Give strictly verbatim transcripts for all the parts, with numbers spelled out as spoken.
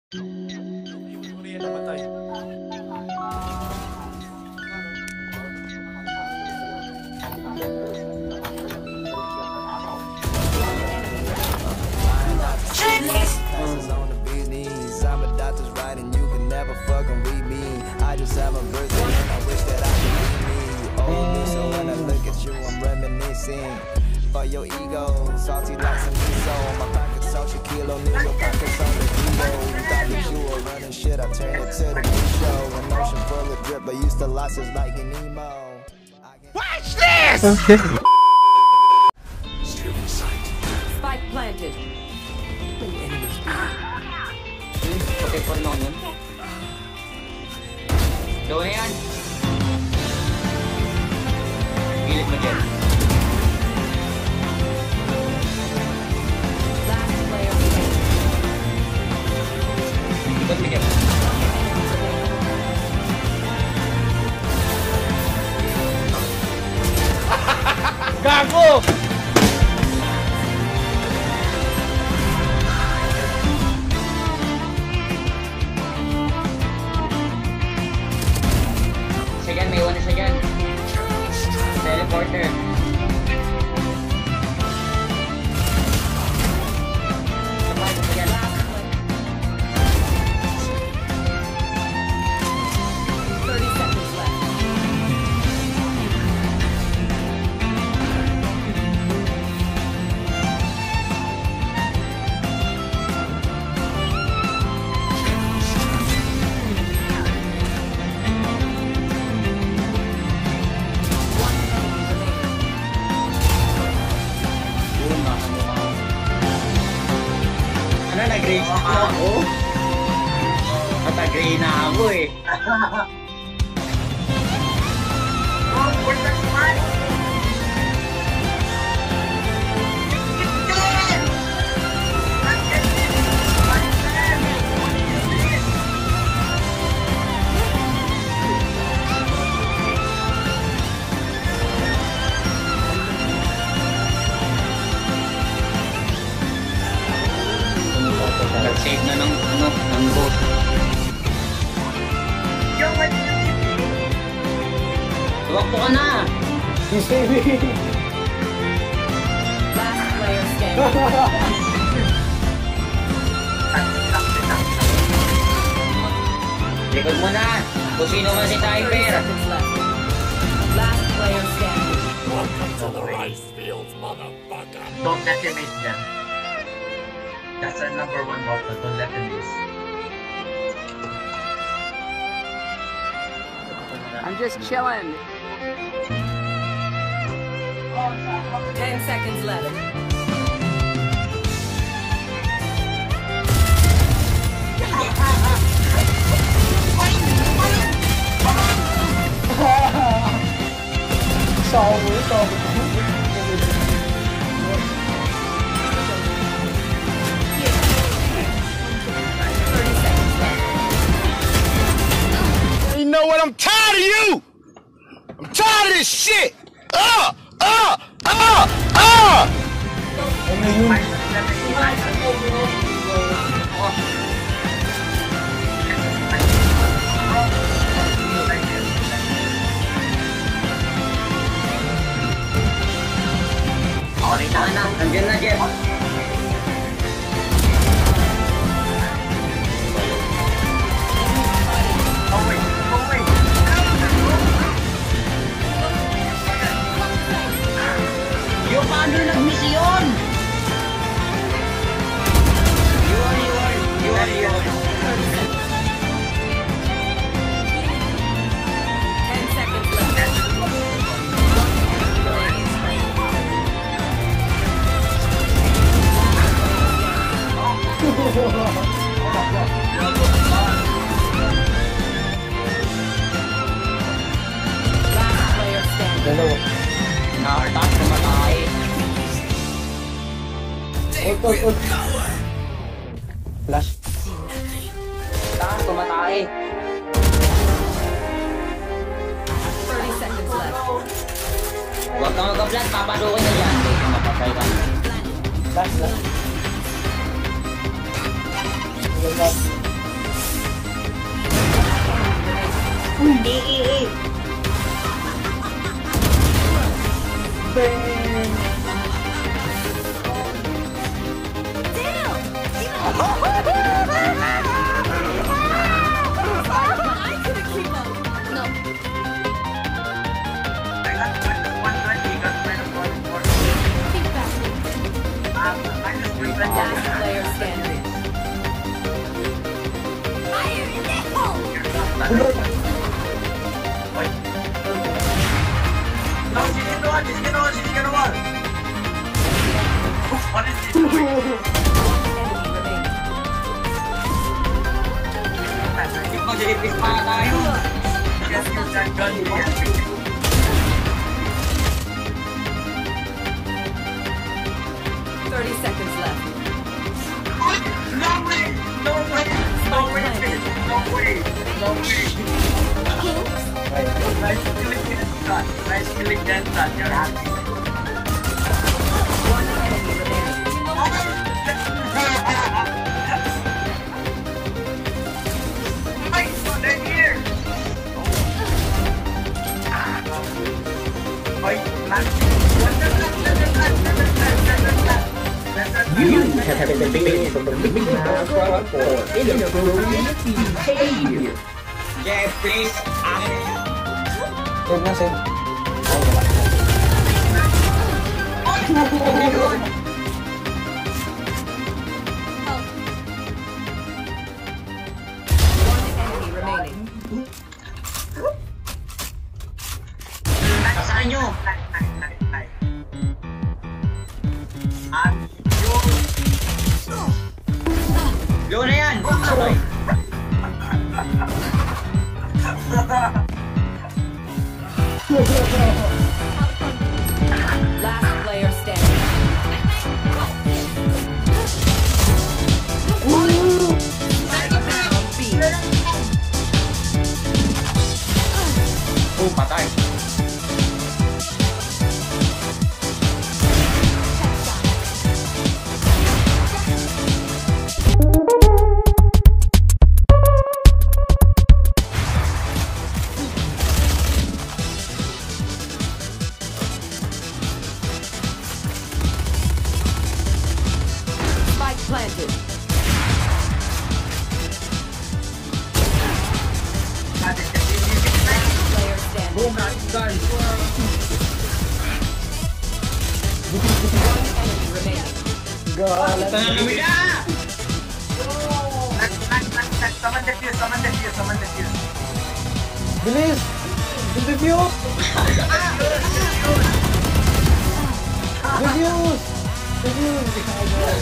Yung Riyan namatay. I'm a doctor's right and you can never fucking read me. I just have a birthday and I wish that I could be me. You owe me, so when I look at you, I'm reminiscing. For your ego, salty like some miso. My pockets on Shaquille O'Neal, your pockets on the Rio. You thought that you were running shit, I turned it to the big show. An ocean full of drip, but used to losses like an emo. Watch this! Okay. Spike planted. Okay po naman yun. Gawin na yan. Pilit mo dyan. Last player remaining. Ikot mo dyan. Gago! Isa dyan, may iwan isa dyan. Teleporter. Sabay, isa dyan. thirty seconds left. Ano, nag-grade na ako? Nag-grade na ako eh. Nag-save na ng ano, ng boat. Tuwakto ka na! Last player standing. Likod mo na! Kung sino man si thirty Tiber! seconds left. Last player standing. Don't let him miss them. That's our number one motto. Don't let him miss. I'm just chilling. Ten seconds left. thirty seconds left. You know what? I'm tired of you! I'm tired of this shit! Uh! Uh! Uh! Uh! Okay, taka na. Nandiyan na, Jeff. Yung paano nag-miss yun? Yun, yun, yun, yun. Ten seconds left. Last player standing. Nakaratas na matay. Flash. Taas, tumatay. thirty seconds left. Huwag kang mag-vlog, papalukin na dyan. Mapatay ka. Flash, flash. I got one twenty, got minus one forty. Um, minus three twenty. Last player standing. Wait. No, she didn't know it, she didn't know it, she didn't know it. What is she doing? Enemy remaining. Hindi ko jilipis pa tayo. Yes, you can gun me. Thirty seconds left. No way! No way! No way! No way! No way! Nice killing that shot. Nice killing that shot. You're happy. One enemy remaining. Nice one, they're here! Wait, last. You have been banned from the Big Minecraft for inappropriate behavior. Jeff, please. Huwag na, Sen. One enemy remaining. Saan nyo? Blue na yan. Last player standing. B. Oh, patay. Spike planted. Player standing. One enemy remaining. Lumida! Someone defuse, someone defuse, someone defuse. Bilis! Defuse! Defuse! Defuse!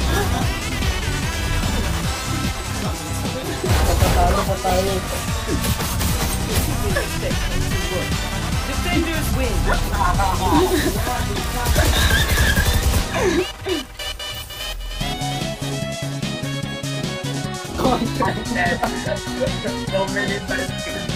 Patalo pa tayo. Defenders win. So many times.